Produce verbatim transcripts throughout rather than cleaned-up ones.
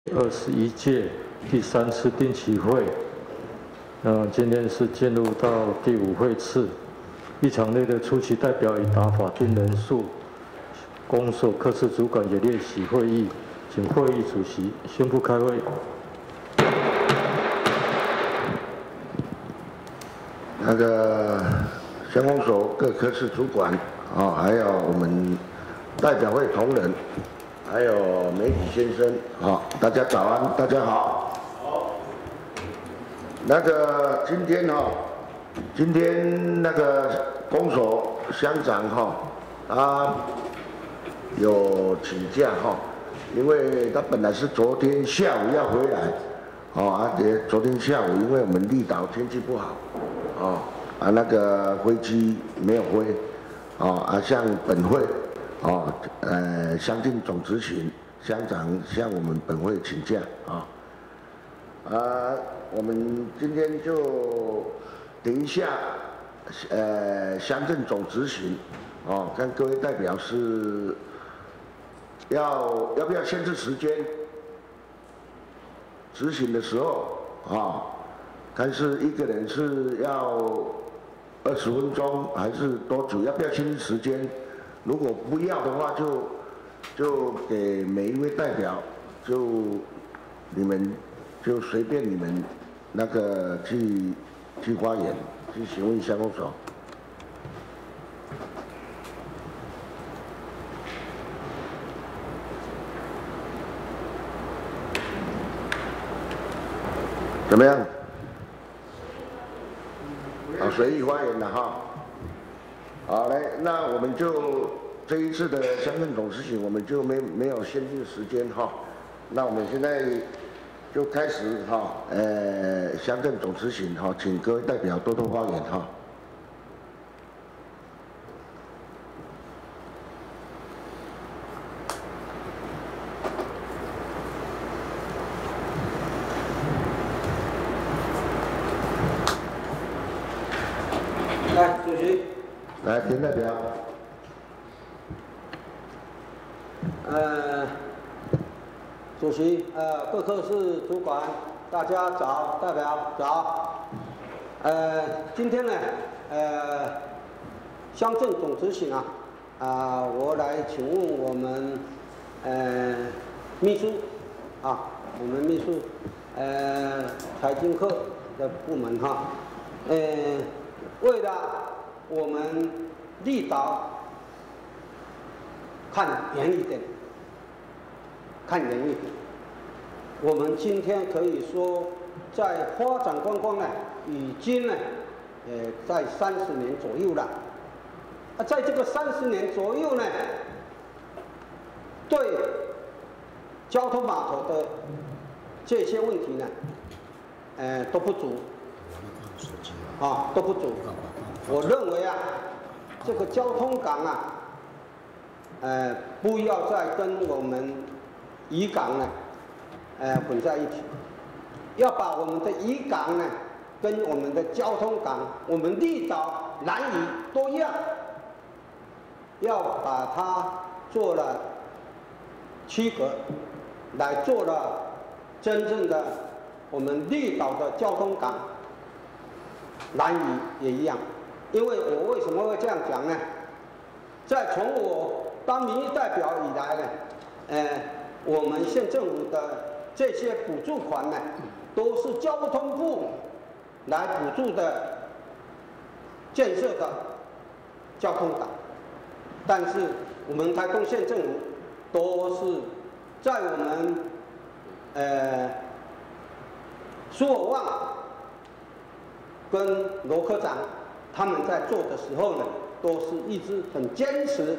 二十一届第三次定期会，那今天是进入到第五会次，一场内的出席代表已达法定人数，公所科室主管也列席会议，请会议主席宣布开会。 那个乡公所各科室主管啊，还有我们代表会同仁。 还有媒体先生，好，大家早安，大家好。好。那个今天哈、哦，今天那个公所乡长哈、哦，他有请假哈、哦，因为他本来是昨天下午要回来，哦，啊，昨天下午因为我们绿岛天气不好，哦，啊那个飞机没有飞，哦，啊像本会。 哦，呃，乡定总执行乡长向我们本会请假啊，啊，我们今天就等一下，呃，乡镇总执行，哦，看各位代表是要要不要限制时间？执行的时候啊，看是一个人是要二十分钟还是多久？要不要限制时间？ 如果不要的话就，就就给每一位代表，就你们就随便你们那个去去发言，去询问乡公所。怎么样？啊，随意发言了哈。 好嘞，那我们就这一次的乡镇总执行，我们就没没有限定时间哈。那我们现在就开始哈，呃，乡镇总执行哈，请各位代表多多发言哈。 来，主席。 来，田代表。 呃，主席，呃，各科室主管，大家早，代表早。呃，今天呢，呃，乡镇总执行啊，啊、呃，我来请问我们呃秘书啊，我们秘书，呃，财经科的部门哈，呃，为了 我们绿岛看远一点，看远一点。我们今天可以说，在发展观光呢，已经呢，呃，在三十年左右了。啊，在这个三十年左右呢，对交通码头的这些问题呢，呃，都不足，啊，都不足。 我认为啊，这个交通港啊，呃，不要再跟我们渔港呢，呃，混在一起，要把我们的渔港呢，跟我们的交通港，我们绿岛、兰屿都一样，要把它做了区隔，来做了真正的我们绿岛的交通港，兰屿也一样。 因为我为什么会这样讲呢？在从我当民意代表以来呢，呃，我们县政府的这些补助款呢，都是交通部来补助的建设的交通港，但是我们台东县政府都是在我们呃苏尔旺跟罗科长 他们在做的时候呢，都是一直很坚持，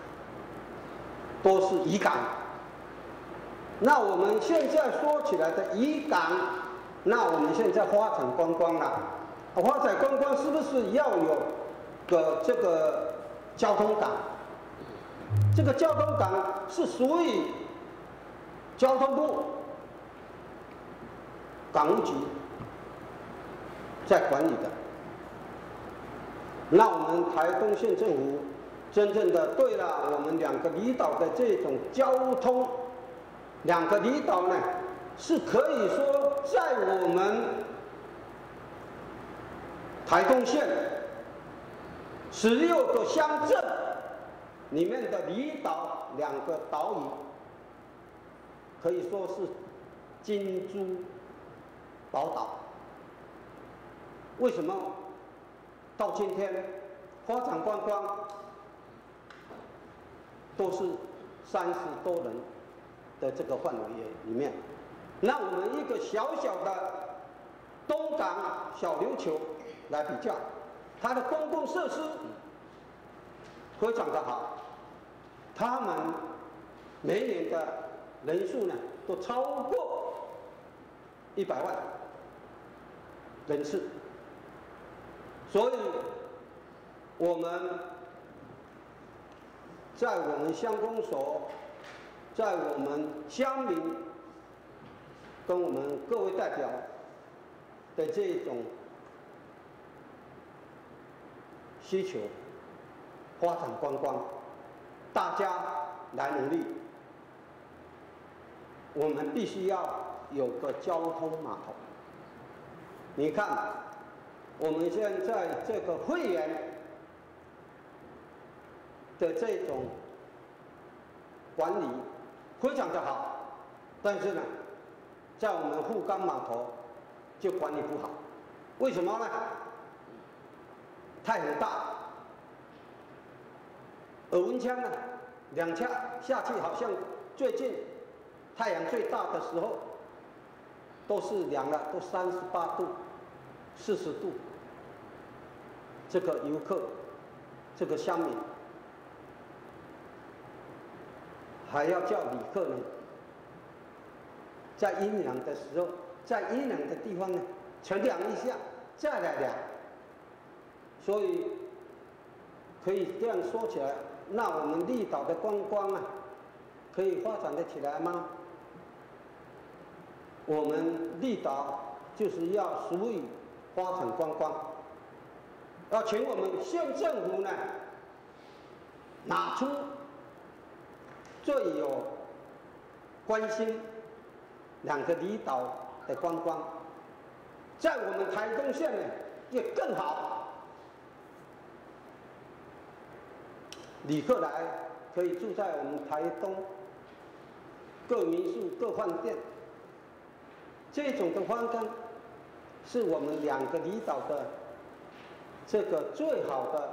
都是渔港。那我们现在说起来的渔港，那我们现在发展观光了，发展观光是不是要有个这个交通港？这个交通港是属于交通部港务局在管理的。 那我们台东县政府真正的对了我们两个离岛的这种交通，两个离岛呢是可以说在我们台东县十六个乡镇里面的离岛两个岛屿，可以说是金珠宝岛。为什么到今天发展观光都是三十多人的这个范围里面？那我们一个小小的东港小琉球来比较，它的公共设施非常的好，他们每年的人数呢都超过一百万人次，所以我们在我们乡公所，在我们乡民跟我们各位代表的这种需求，发展观光，大家来努力。我们必须要有个交通码头。你看，我们现在这个会员的这种管理非常的好，但是呢，在我们富冈码头就管理不好。为什么呢？太阳大，耳温枪呢，两枪下去，好像最近太阳最大的时候，都是凉了，都三十八度、四十度。这个游客，这个乡民，还要叫旅客呢，在阴凉的时候，在阴凉的地方呢，乘凉一下，再来凉。所以可以这样说起来，那我们绿岛的观光啊，可以发展得起来吗？我们绿岛就是要属于发展观光，要请我们县政府呢拿出最有关心两个离岛的观光，在我们台东县呢也更好。旅客来可以住在我们台东各民宿、各饭店，这种的观光是我们两个离岛的这个最好的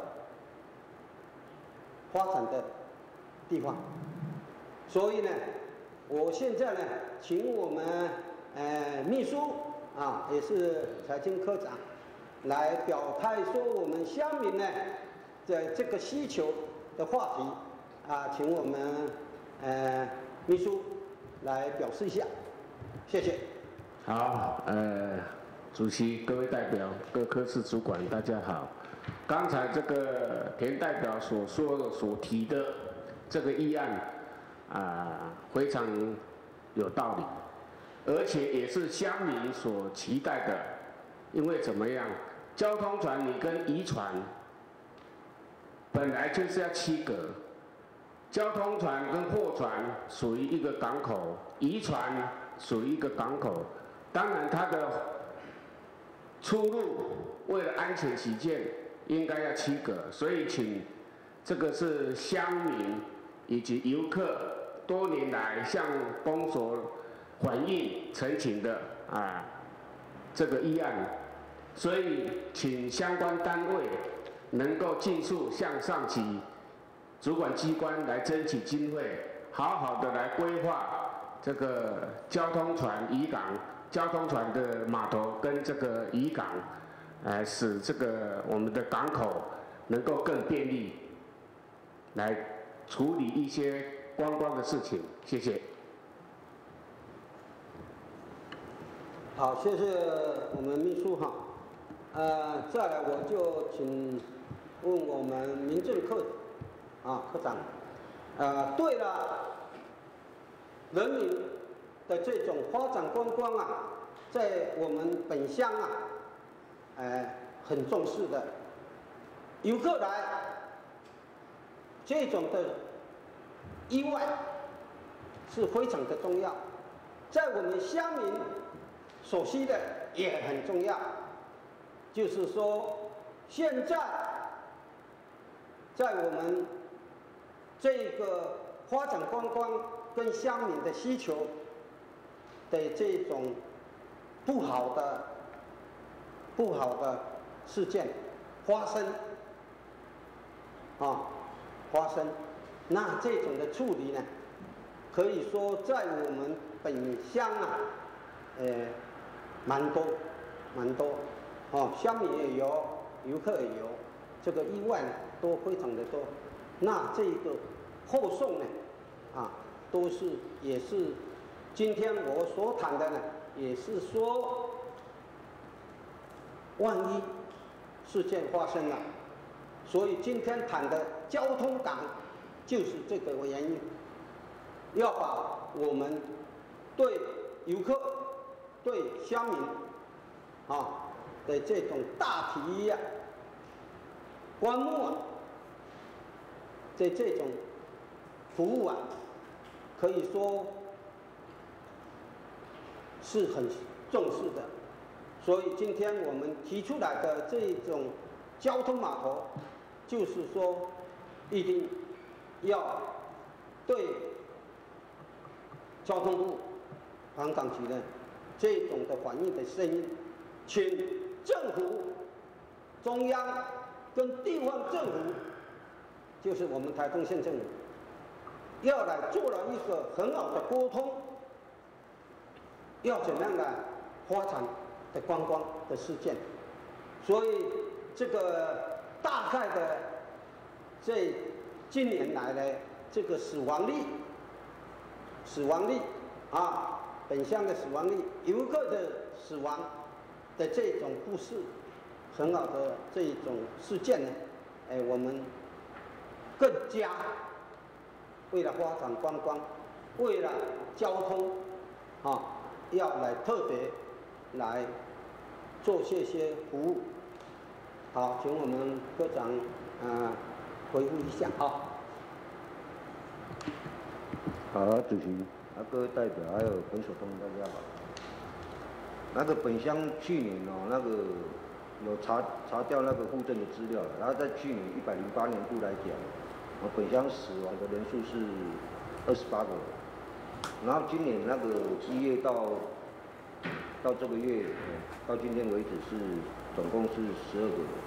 发展的地方。所以呢，我现在呢，请我们呃秘书啊，也是财经科长，来表态说我们乡民呢的这个需求的话题啊，请我们呃秘书来表示一下，谢谢。 好，呃，主席、各位代表、各科室主管，大家好。刚才这个田代表所说的、所提的这个议案啊，非常有道理，而且也是乡民所期待的。因为怎么样，交通船你跟渔船本来就是要区隔，交通船跟货船属于一个港口，渔船属于一个港口。当然，它的出入为了安全起见，应该要区隔。所以，请这个是乡民以及游客多年来向公所反映陈情的啊这个议案。所以，请相关单位能够尽速向上级主管机关来争取经费，好好的来规划这个交通船渔港。交通船的码头跟这个渔港，呃，使这个我们的港口能够更便利，来处理一些观光的事情。谢谢。 好，谢谢我们秘书哈。呃，再来我就请问我们民政科啊科长，呃，对了，人民的这种发展观光啊，在我们本乡啊，呃，很重视的。游客来，这种的意外是非常的重要。 在我们乡民所需的也很重要，就是说，现在在我们这个发展观光跟乡民的需求的这种不好的不好的事件发生啊发生，那这种的处理呢，可以说在我们本乡啊，呃，蛮多蛮多哦，乡民也有，游客也有，这个意外呢都非常的多。那这个后送呢，啊，都是也是今天我所谈的呢，也是说，万一事件发生了，所以今天谈的交通港就是这个原因，要把我们对游客、对乡民啊的这种大体呀、观目啊的这种服务啊，可以说是很重视的。所以今天我们提出来的这种交通码头，就是说一定要对交通部、航港局的这种的反映的声音，请政府、中央跟地方政府，就是我们台东县政府，要来做了一个很好的沟通，要怎么样来发展的观光的事件。所以这个大概的这近年来的这个死亡率，死亡率啊，本乡的死亡率，游客的死亡的这种故事，很好的这种事件呢，哎，我们更加为了发展观光，为了交通啊，要来特别来做这些服务。好，请我们科长啊回复一下啊。 好，主席，啊，各位代表还有本所同仁大家好。那个本乡去年哦，那个有查查掉那个户政的资料，然后在去年一百零八年度来讲，我本乡死亡的人数是二十八个人，然后今年那个一月到到这个月，到今天为止是总共是十二个人。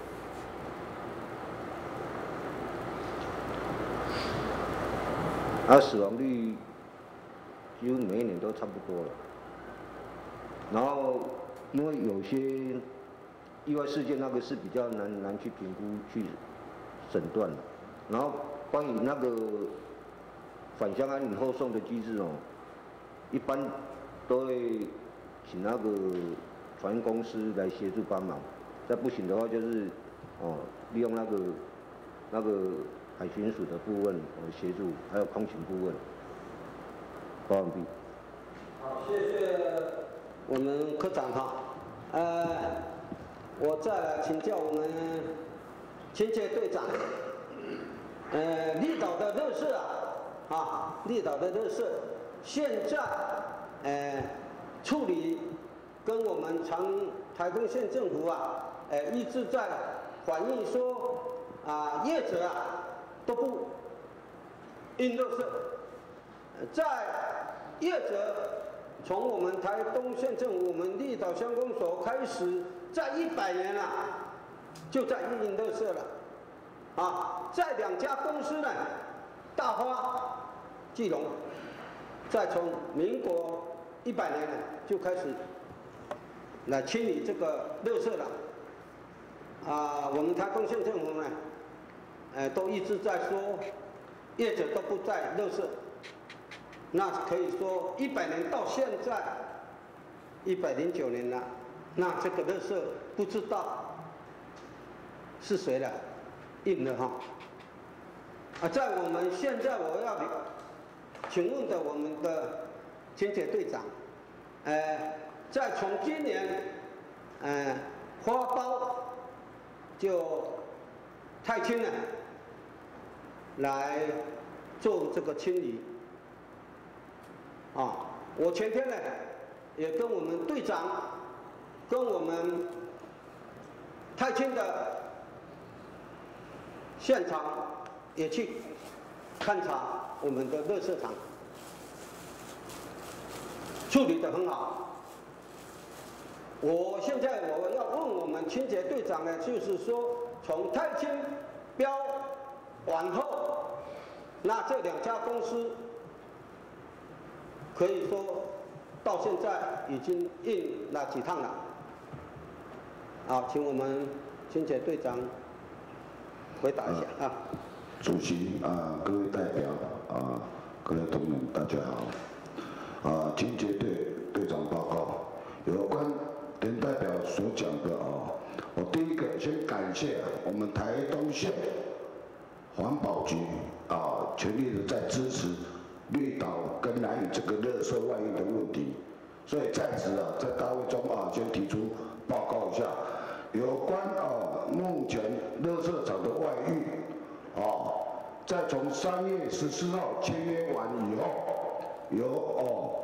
而死亡率几乎每一年都差不多了。然后，因为有些意外事件，那个是比较难难去评估、去诊断的。然后，关于那个返乡安宁后送的机制哦，一般都会请那个船运公司来协助帮忙。再不行的话，就是哦，利用那个那个海巡署的部分来协助，还有空勤部分。报完毕。 好，谢谢我们科长哈。呃，我再来请教我们清洁队长。呃，绿岛的垃圾啊，啊，绿岛的垃圾，现在呃处理跟我们长台东县政府啊，呃一直在反映说啊，业者啊都不运垃圾，在业者从我们台东县政府、我们绿岛乡公所开始，在一百年了，就在运垃圾了。啊，在两家公司呢，大花、基隆，再从民国一百年呢就开始来清理这个垃圾了。啊，我们台东县政府呢，呃，都一直在说，业者都不在垃圾。那可以说一百年到现在一百零九年了，那这个垃圾不知道是谁了。印了哈，啊，在我们现在我要请问的我们的清洁队长，呃，在从今年，呃，花苞就太轻了，来做这个清理，啊， 我前天呢，也跟我们队长，跟我们太清的现场也去勘察我们的垃圾场，处理得很好。我现在我要问我们清洁队长呢，就是说从太清标往后，那这两家公司可以说到现在已经印了几趟了。好，请我们清洁队长回答一下啊。 主席啊，各位代表啊，各位同仁，大家好。啊，清洁队队长报告，有关田代表所讲的啊，我第一个先感谢我们台东县环保局啊，全力的在支持绿岛跟兰屿这个垃圾外溢的问题，所以在此啊，在大会中啊，先提出报告一下，有关啊目前垃圾场的外溢啊，在从三月十四号签约完以后，由哦。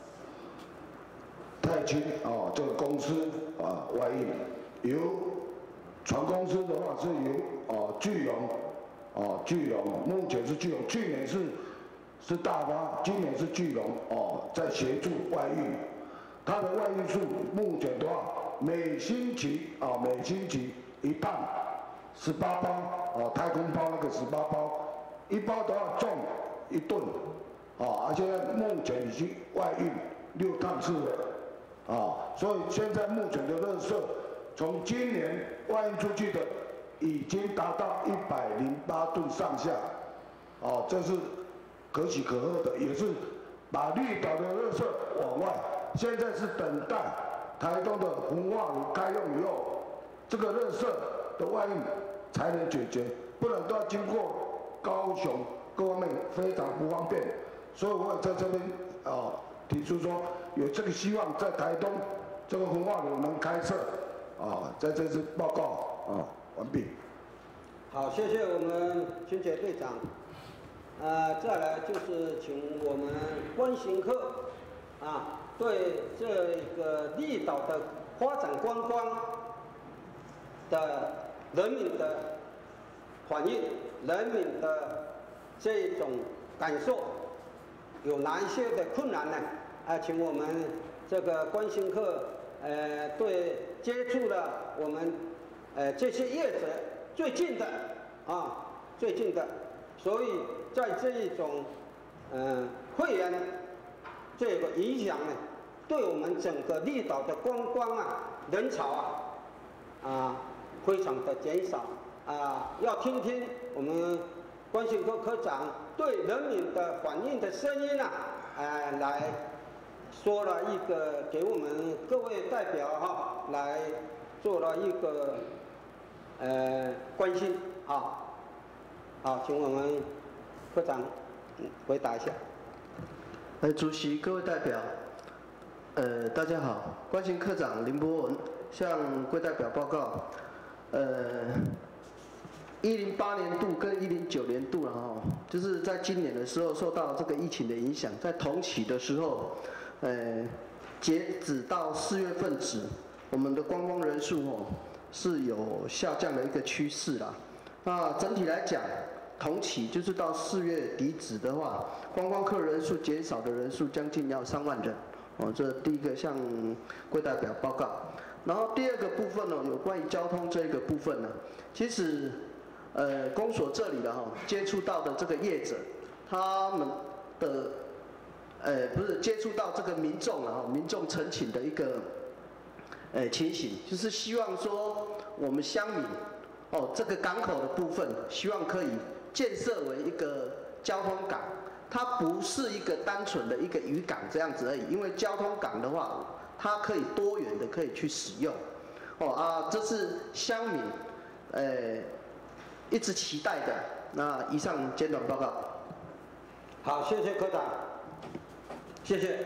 太清啊，这个公司啊外溢，由船公司的话是由啊巨龙啊巨龙，目前是巨龙，去年是是大发，今年是巨龙哦、啊、在协助外溢，它的外溢数目前的话，每星期啊每星期一磅十八包啊太空包那个十八包，一包的话重一吨啊，而且目前已经外运六趟次了。啊，所以现在目前的垃圾，从今年外运出去的已经达到一百零八吨上下，哦、啊，这是可喜可贺的，也是把绿岛的垃圾往外。现在是等待台东的焚化炉开用以后，这个垃圾的外运才能解决，不然都要经过高雄各方面非常不方便。所以我也在这边啊。提出说有这个希望，在台东这个焚化炉能开设啊，在这次报告啊完毕。 好，谢谢我们清洁队长。呃，再来就是请我们关行客啊，对这个绿岛的发展观光的人民的反应、人民的这种感受。有哪一些的困难呢？啊，请我们这个关心客，呃，对接触了我们，呃，这些业者最近的啊，最近的，所以在这一种，呃，会员这个影响呢，对我们整个绿岛的观光啊、人潮啊，啊，非常的减少啊，要听听我们关心科科长。对人民的反映的声音啊，呃，来说了一个给我们各位代表哈，来做了一个呃关心啊，好，请我们科长回答一下。 呃，主席、各位代表，呃，大家好，关心科长林博文向贵代表报告，呃。一零八年度跟一零九年度了哈，就是在今年的时候受到这个疫情的影响，在同期的时候，呃，截止到四月份止，我们的观光人数哦是有下降的一个趋势啦。那整体来讲，同期就是到四月底止的话，观光客人数减少的人数将近要三万人哦，这第一个向贵代表报告。然后第二个部分呢，有关于交通这一个部分呢，其实。呃，公所这里的哈，接触到的这个业者，他们的，呃，不是接触到这个民众了哈，民众陈请的一个，呃，情形，就是希望说我们乡民，哦，这个港口的部分，希望可以建设为一个交通港，它不是一个单纯的一个渔港这样子而已，因为交通港的话，它可以多元的可以去使用，哦啊，这是乡民，呃。一直期待的。那以上简短报告。 好，谢谢科长，谢谢。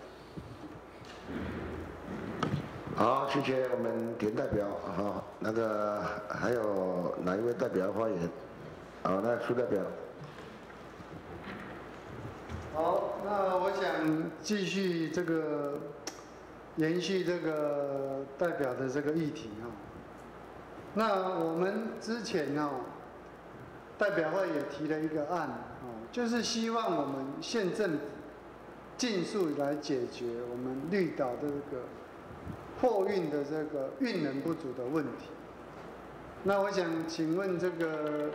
好，谢谢我们田代表哈，那个还有哪一位代表发言？好，那苏代表。 好。 那我想继续这个延续这个代表的这个议题啊。那我们之前哦，代表会也提了一个案哦，就是希望我们县政府尽速来解决我们绿岛的这个货运的这个运能不足的问题。那我想请问这个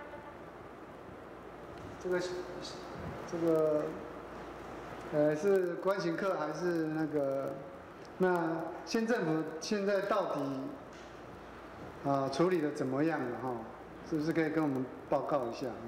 这个这个呃是关行客还是那个？那县政府现在到底啊处理的怎么样了哈？是不是可以跟我们报告一下啊？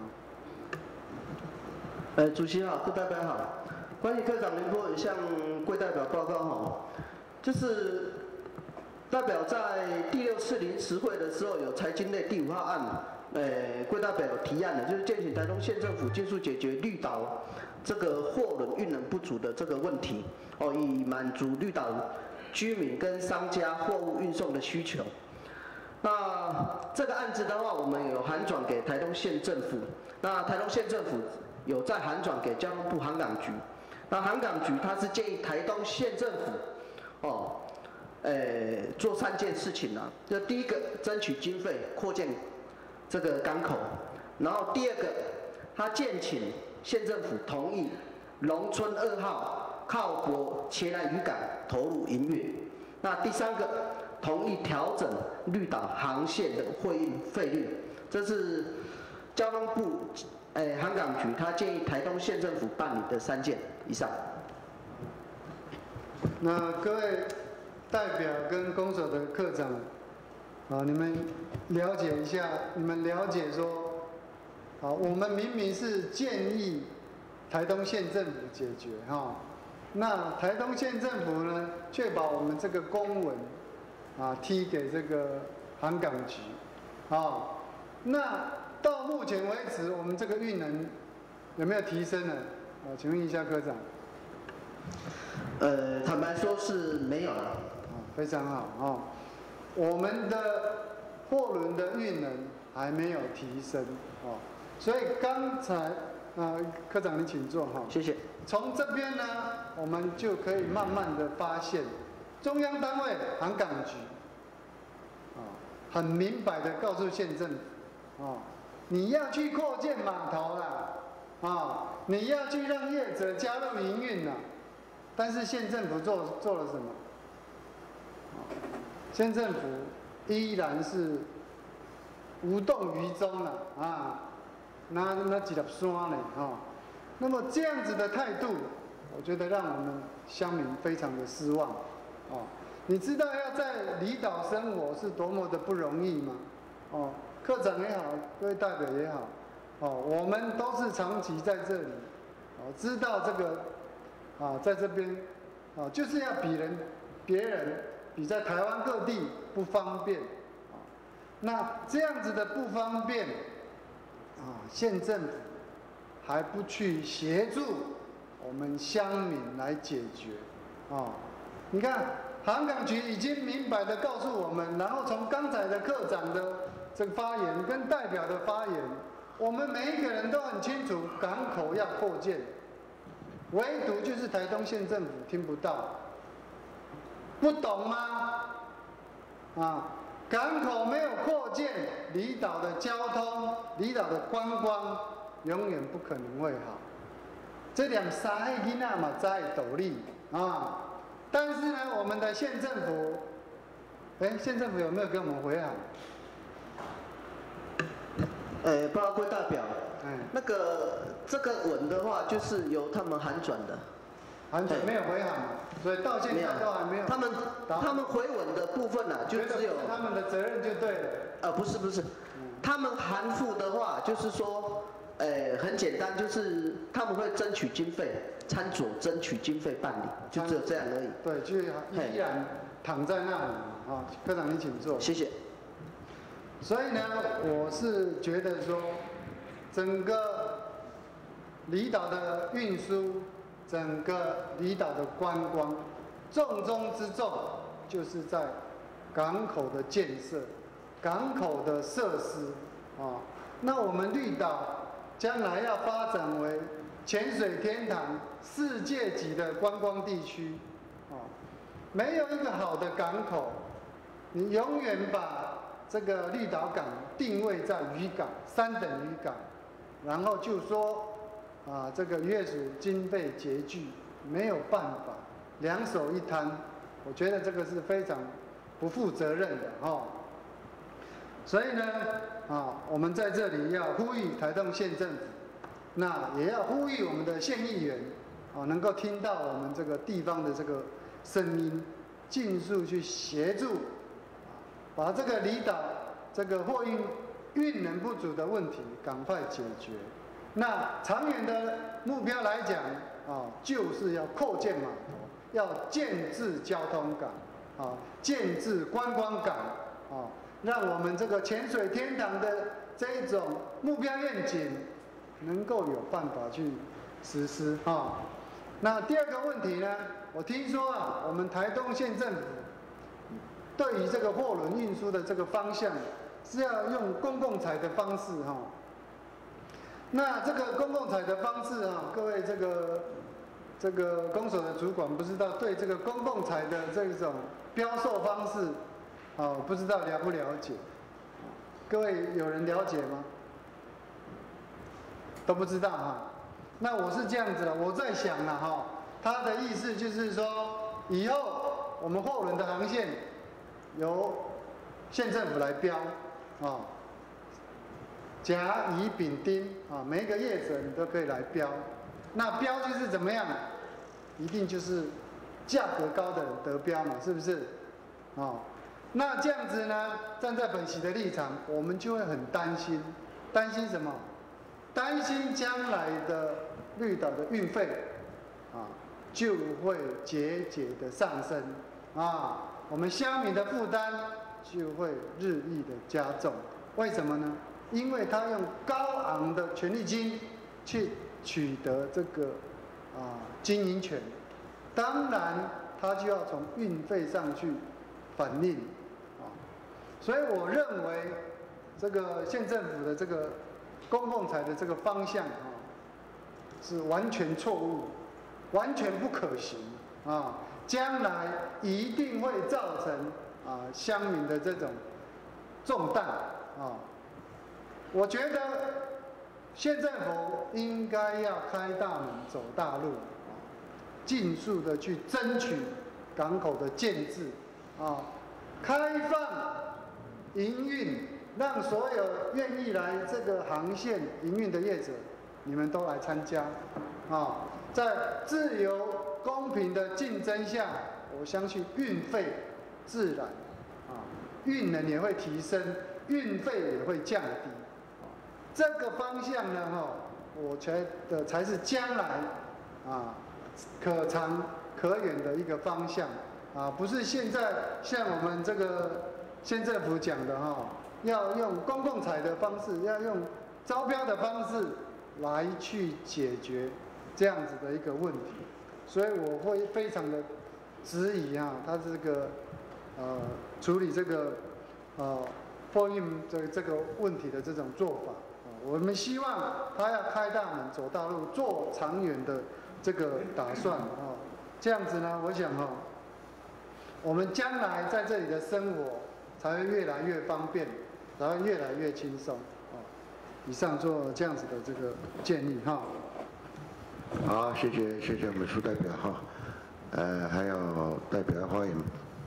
呃，主席好，各代表好。关于科长林波向贵代表报告哈，就是代表在第六次临时会的时候有财经类第五号案，呃，贵代表有提案的，就是建请台东县政府尽速解决绿岛这个货轮运能不足的这个问题，哦，以满足绿岛居民跟商家货物运送的需求。那这个案子的话，我们有函转给台东县政府，那台东县政府有再函转给交通部航港局。那航港局它是建议台东县政府，哦，呃，做三件事情啊。就第一个，争取经费扩建这个港口；然后第二个，他建请县政府同意龙村二号靠泊茄南渔港投入营运；那第三个，同意调整绿岛航线的货运费率。这是交通部。诶，航港局他建议台东县政府办理的三件以上。 那各位代表跟公所的科长，啊，你们了解一下，你们了解说，啊，我们明明是建议台东县政府解决哈，那台东县政府呢，却把我们这个公文啊踢给这个航港局，啊，那。到目前为止，我们这个运能有没有提升呢？啊，请问一下科长。 呃，坦白说是没有了。 啊，非常好啊、哦，我们的货轮的运能还没有提升哦，所以刚才啊、呃，科长你请坐哈。 谢谢。 从这边呢，我们就可以慢慢的发现，中央单位航港局啊，很明白的告诉县政府啊。你要去扩建码头啦，啊，你要去让业者加入营运啦，但是县政府做做了什么？县政府依然是无动于衷了啊，那那几条山呢啊？那么这样子的态度，我觉得让我们乡民非常的失望啊！你知道要在离岛生活是多么的不容易吗？哦。科长也好，各位代表也好，哦，我们都是长期在这里，哦，知道这个，啊，在这边，啊，就是要比人，别人比在台湾各地不方便，啊，那这样子的不方便，啊，县政府还不去协助我们乡民来解决，啊，你看航港局已经明白的告诉我们，然后从刚才的科长的这个发言跟代表的发言，我们每一个人都很清楚，港口要扩建，唯独就是台东县政府听不到，不懂吗？啊，港口没有扩建，离岛的交通、离岛的观光永远不可能会好。这两三个囡仔嘛知道理啊，但是呢，我们的县政府，哎，县政府有没有跟我们回函？ 呃，报告贵代表， 哎， 那个这个文的话，就是由他们函转的， 函转没有回函嘛，所以到现在都还没有。 他们他们回文的部分呢、啊，就只有他们的责任就对了。 呃，不是不是，他们函复的话，就是说，呃，很简单，就是他们会争取经费，参佐争取经费办理，就只有这样而已。 对，就依然躺在那里啊，科长你请坐。 谢谢。 所以呢，我是觉得说，整个离岛的运输，整个离岛的观光，重中之重就是在港口的建设、港口的设施啊。那我们绿岛将来要发展为潜水天堂、世界级的观光地区，哦，没有一个好的港口，你永远把这个绿岛港定位在渔港、三等渔港，然后就说啊，这个月水经费拮据，没有办法，两手一摊，我觉得这个是非常不负责任的哈、哦。所以呢，啊，我们在这里要呼吁台东县政府，那也要呼吁我们的县议员，啊，能够听到我们这个地方的这个声音，尽速去协助，把这个离岛这个货运运能不足的问题赶快解决。那长远的目标来讲，啊，就是要扩建码头，要建制交通港，啊，建制观光港，啊。让我们这个潜水天堂的这一种目标愿景，能够有办法去实施啊、哦。那第二个问题呢，我听说啊，我们台东县政府对于这个货轮运输的这个方向，是要用公共财的方式哈、哦。那这个公共财的方式啊，各位这个这个公所的主管不知道对这个公共财的这种标售方式。哦，不知道了不了解？各位有人了解吗？都不知道哈。那我是这样子的，我在想了哈，他的意思就是说，以后我们货轮的航线由县政府来标啊，甲、乙、丙、丁啊，每一个业者你都可以来标。那标就是怎么样？一定就是价格高的人得标嘛，是不是？啊。那这样子呢，站在本席的立场，我们就会很担心，担心什么？担心将来的绿岛的运费，啊，就会节节的上升，啊，我们乡民的负担就会日益的加重。为什么呢？因为他用高昂的权利金去取得这个啊经营权，当然他就要从运费上去反映。所以我认为，这个县政府的这个公共财的这个方向啊，是完全错误，完全不可行啊！将来一定会造成啊乡民的这种重担啊！我觉得县政府应该要开大门走大路啊，尽速的去争取港口的建制啊，开放。营运，让所有愿意来这个航线营运的业者，你们都来参加，啊，在自由公平的竞争下，我相信运费自然，啊，运能也会提升，运费也会降低，啊，这个方向呢，哈，我觉得才是将来啊可长可远的一个方向，啊，不是现在像我们这个。县政府讲的哈，要用公共财的方式，要用招标的方式来去解决这样子的一个问题，所以我会非常的质疑哈，他这个呃处理这个呃货运这这个问题的这种做法啊，我们希望他要开大门走大路，做长远的这个打算啊，这样子呢，我想哈，我们将来在这里的生活。才会越来越方便，才会越来越轻松。啊，以上做这样子的这个建议哈。 好，谢谢谢谢我们苏代表哈，呃，还有代表要发言，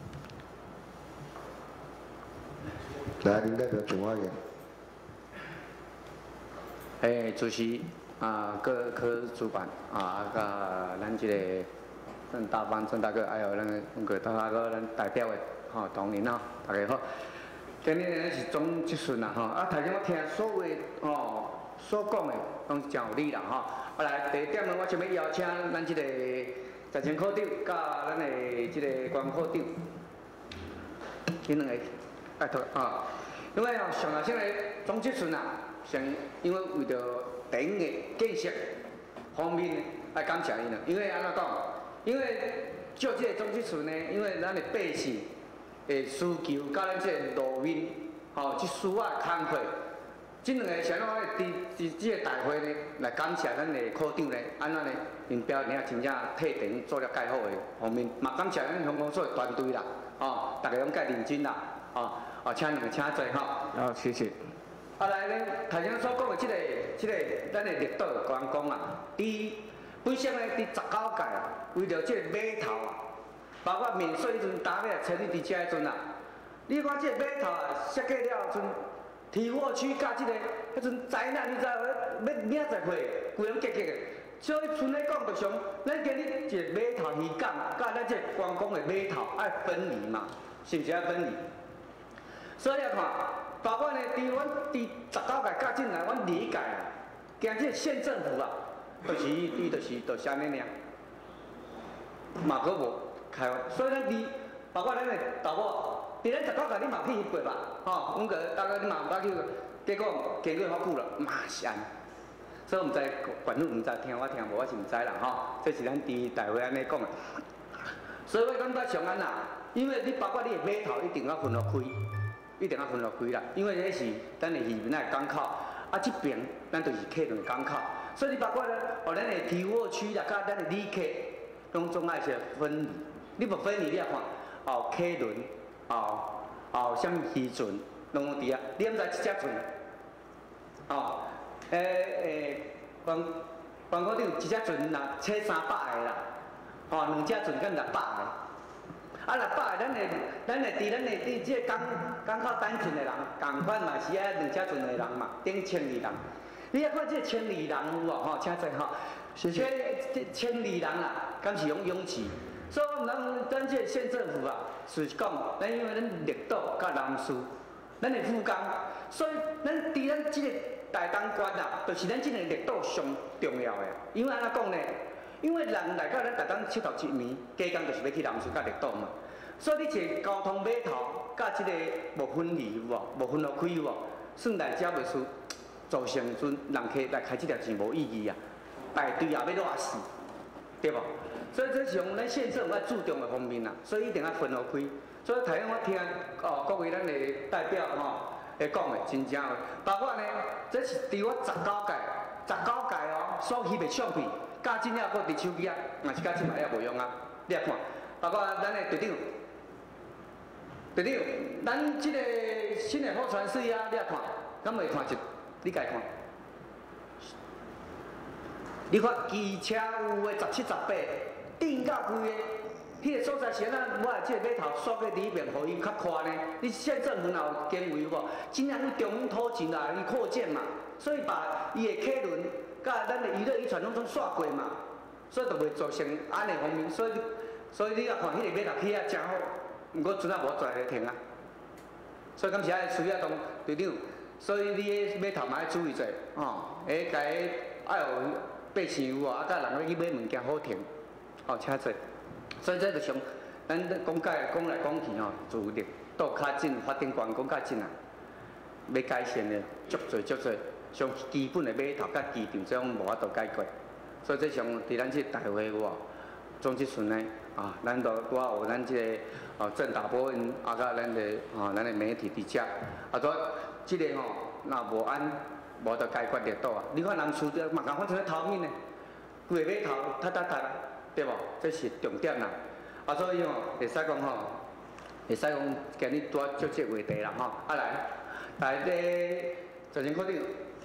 来林代表请发言。 诶，主席啊，各科主管啊，甲咱这个郑大邦郑大哥，还有咱那个大哥咱代表的。吼，同仁吼，大家好。今日呢是总结顺啦吼，啊，头前我听所有哦所讲的，拢是真有理啦吼。啊来，第一点呢，我想要邀请咱这个财政科长甲咱的这个关科长，这两个拜托啊。因为哦，上下先来总结顺啊，上因为为着第一个建设方面来感谢因啦，因为安怎讲？因为就这个总结顺呢，因为咱的百姓。诶，需求甲咱这个路面，吼、哦，即需要的工课， 这两个谁喏咧？伫伫这个大会呢，来感谢咱的科长呢，安怎呢？因表现真正退场做了介好的方面，嘛感谢咱香港所有团队啦，哦，大家拢介认真啦，哦，哦，请你们请坐吼。 好，谢谢。 啊来呢，头先所讲的这个、这个，咱的绿岛观光啊，伫本身呢，伫十九届啊，为着这个码头啊，包括免税迄阵搭咧成立伫遮迄阵啊，你看这个码头啊，设计了阵。提货区甲即、这个迄阵灾难，你知无？要明仔载规拢结结的。所以村咧讲着上，咱今日一个码头渔港，甲咱这个观光的码头爱分离嘛，是毋是爱分离？所以啊看，包括呢，伫阮伫十九届甲进来，阮理解啊，惊这县政府啊，就是伊就是就是安尼尔，嘛阁无开发，所以咱伫包括咱的豆腐。伫咱十九届你嘛去翕过吧？吼，阮个大概你嘛毋捌去，结果经过好久了，嘛是安。所以毋知管路毋知听我听无，我是毋知啦吼。这是咱伫大会安尼讲的。所以我感觉上安啦，因为你包括你的码头一定要分落开，一定要分落开啦。因为这是咱的渔民的港口，啊这边咱就是客人的港口，所以你包括咧，哦咱的提货区啦，甲咱的旅客，拢总爱是分离。你无分离，你啊看，哦客轮。哦，哦，什么渔船拢有伫啊？你毋知即只船？哦，诶诶，关关科长，一只船若车三百个啦，哦，两只船敢六百个。啊，六百个，咱会咱会伫咱会伫即个港港口单纯的人，共款嘛是爱两只船的人嘛，顶千二人。你啊看即个千二人有无？吼，请坐吼。谢谢。这千二人啦，敢是用勇气。所以，咱咱这县政府啊，是讲，咱因为咱绿岛甲南势，咱的富冈，所以咱伫咱这个大东关啊，就是咱这个绿岛上重要的。因为安怎讲呢？因为人来到咱大东佚佗一年，加工就是要去南势甲绿岛嘛。所以你一个交通码头甲这个无分离有无？无分落开有无？算来遮袂输，造成阵人客来开这条钱无意义啊，排队也要热死，对无？所以这是从咱县政府要注重的方面啦，所以一定要分落开。所以头先我听哦各位咱的代表吼来讲的真正的，包括呢，这是伫我十九届，十九届哦所翕的相片，加真了搁伫手机啊，嘛是加即卖也无用啊。你来看，包括咱的队长，队长，咱即个新的货船事业啊，你来看，敢袂看一？你家看。你看机车有诶十七十八。顶到规个，迄个所在是安怎？我即个码头刷过里面，互伊较宽呢？你县政府若有经费无？尽量去中央土钱来去扩建嘛。所以把伊的客轮甲咱的娱乐渔船拢总刷过嘛，所以就袂造成安尼方面。所以，所以你若看迄个码头起啊真好，毋过船啊无在咧停啊。所以敢是爱需要当队长，所以你的码头嘛要注意者，吼，会甲伊爱有百姓有啊，啊，甲人去买物件好停。哦，请坐。所以这就像咱讲解讲来讲去吼，自绿岛较紧发展观光较紧啊，要改善的足侪足侪，上基本的码头甲机场这种无法度解决。所以这上伫咱这大会有无？总之阵呢，啊，咱都我有咱这个哦郑大波因，啊，甲咱的啊咱的媒体伫遮，啊，都这个吼，若无按无得解决绿岛啊。你看南市的嘛，共款像咧头面呢，规个码头塌塌塌。对无？这是重点啦。啊，所以吼，会使讲吼，会使讲今日拄啊就这话题啦吼。啊来，来咧，首先确定，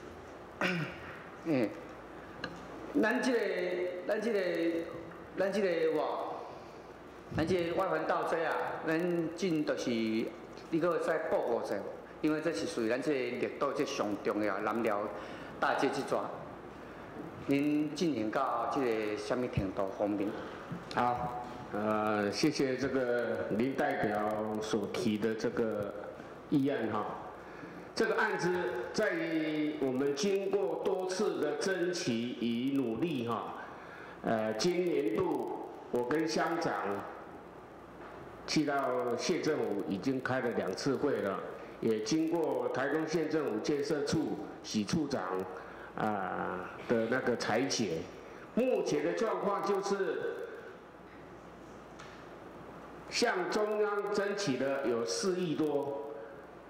嗯，咱这个，咱这个，咱这个哇，咱这个外环道这啊，咱进就是，你搁会使报告者，因为这是属于咱这个绿岛这上重要南寮大街这抓。您进行到这个什么程度方面？ 好，呃，谢谢这个林代表所提的这个议案哈。这个案子在于我们经过多次的争取与努力哈，呃，今年度我跟乡长去到县政府已经开了两次会了，也经过台东县政府建设处许处长。啊的那个裁决，目前的状况就是向中央争取的有四亿多，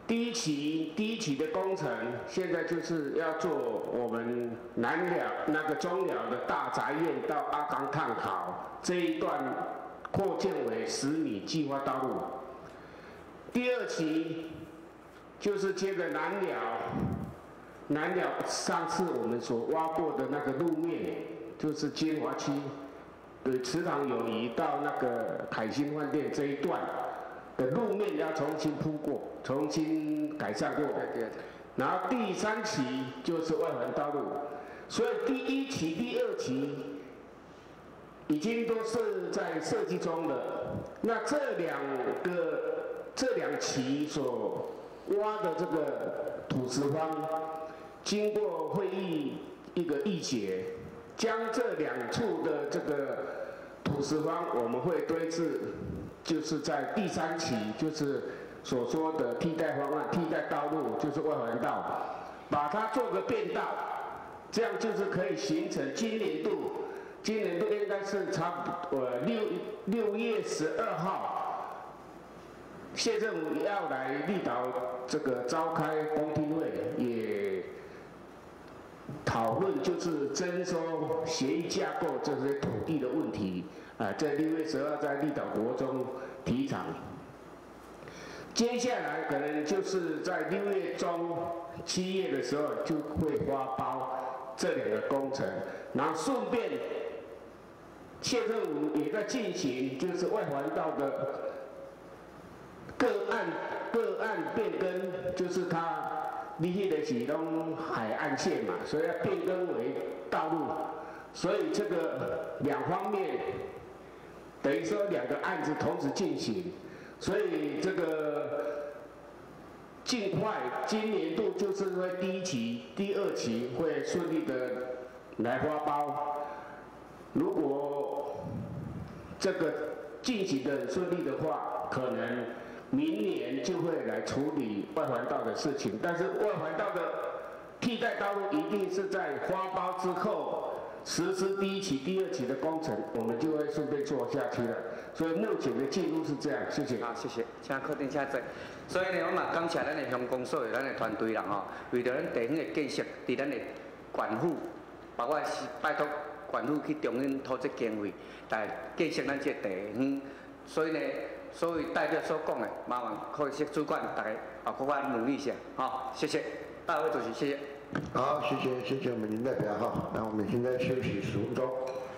第一期第一期的工程，现在就是要做我们南寮那个中寮的大宅院到阿冈炭考这一段扩建为十米计划道路。第二期就是接着南寮，南寮上次我们所挖过的那个路面，就是金华区的池塘友谊到那个凯欣饭店这一段。 的路面要重新铺过，重新改善过。然后第三期就是外环道路，所以第一期、第二期已经都是在设计中了。那这两个这两期所挖的这个土石方，经过会议一个议决，将这两处的这个土石方我们会堆置。 就是在第三期，就是所说的替代方案、替代道路，就是外环道，把它做个变道，这样就是可以形成今年度，今年度应该是差不多六六月十二号，县政府要来立岛这个召开公听会，也讨论就是征收协议架构这些土地的问题。 啊，在六月十二在立岛国中体育场。接下来可能就是在六月中、七月的时候就会发包这两个工程，然后顺便县政府也在进行就是外环道的个案个案变更，就是它你迄个是拢海岸线嘛，所以要变更为道路，所以这个两方面。 等于说两个案子同时进行，所以这个尽快今年度就是会第一期、第二期会顺利的来发包。如果这个进行的很顺利的话，可能明年就会来处理外环道的事情。但是外环道的替代道路一定是在发包之后。 实施第一期、第二期的工程，我们就会顺便做下去了。所以目前的进度是这样，谢谢。 好，谢谢，请客厅请坐。所以呢，我嘛感谢咱的乡公所的咱的团队人吼，为着咱地方的建设，伫咱的县府，包括是拜托县府去中央土地经费来建设咱这个地方。所以呢，所谓代表所讲的，麻烦可惜主管大家啊，各位努力一下，好，谢谢，大会主席，谢谢。 好，谢谢谢谢我们林代表哈，那我们现在休息十分钟。